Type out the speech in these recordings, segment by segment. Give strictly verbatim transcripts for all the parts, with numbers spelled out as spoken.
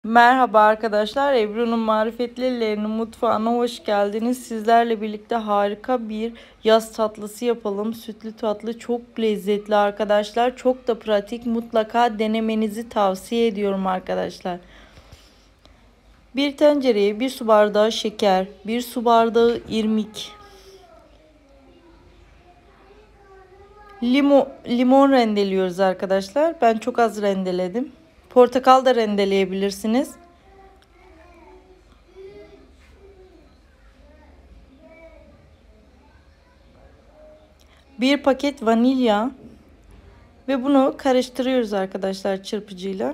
Merhaba arkadaşlar, Ebru'nun Marifetli Ellerinin mutfağına hoş geldiniz. Sizlerle birlikte harika bir yaz tatlısı yapalım. Sütlü tatlı çok lezzetli arkadaşlar. Çok da pratik. Mutlaka denemenizi tavsiye ediyorum arkadaşlar. Bir tencereye bir su bardağı şeker, bir su bardağı irmik, limon, limon rendeliyoruz arkadaşlar. Ben çok az rendeledim. Portakal da rendeleyebilirsiniz. Bir paket vanilya ve bunu karıştırıyoruz arkadaşlar çırpıcıyla.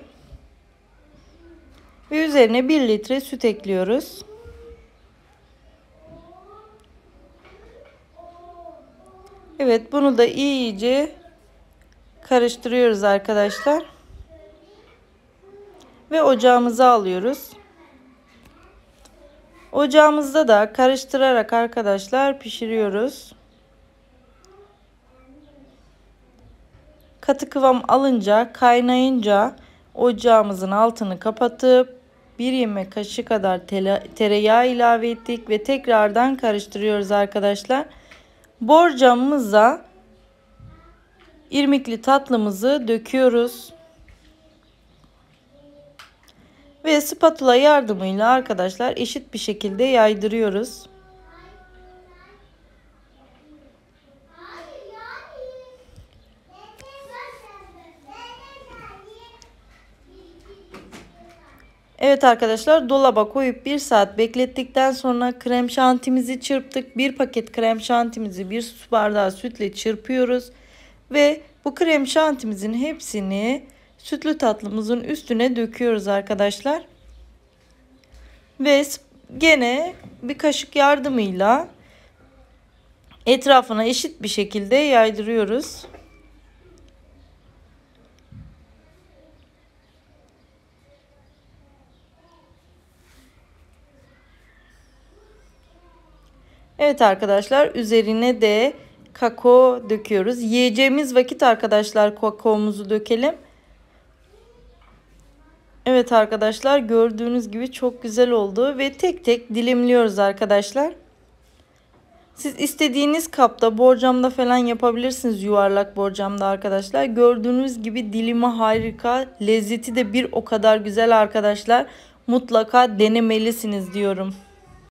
Ve üzerine bir litre süt ekliyoruz. Evet, bunu da iyice karıştırıyoruz arkadaşlar. Ve ocağımıza alıyoruz. Ocağımızda da karıştırarak arkadaşlar pişiriyoruz. Katı kıvam alınca, kaynayınca ocağımızın altını kapatıp bir yemek kaşığı kadar tereyağı ilave ettik ve tekrardan karıştırıyoruz arkadaşlar. Borcamımıza irmikli tatlımızı döküyoruz. Ve spatula yardımıyla arkadaşlar eşit bir şekilde yaydırıyoruz. Evet arkadaşlar, dolaba koyup bir saat beklettikten sonra krem şantimizi çırptık. Bir paket krem şantimizi bir su bardağı sütle çırpıyoruz. Ve bu krem şantimizin hepsini sütlü tatlımızın üstüne döküyoruz arkadaşlar. Ve gene bir kaşık yardımıyla etrafına eşit bir şekilde yaydırıyoruz. Evet arkadaşlar, üzerine de kakao döküyoruz. Yiyeceğimiz vakit arkadaşlar kakaomuzu dökelim. Evet arkadaşlar, gördüğünüz gibi çok güzel oldu ve tek tek dilimliyoruz arkadaşlar. Siz istediğiniz kapta, borcamda falan yapabilirsiniz, yuvarlak borcamda arkadaşlar. Gördüğünüz gibi dilimi harika, lezzeti de bir o kadar güzel arkadaşlar. Mutlaka denemelisiniz diyorum.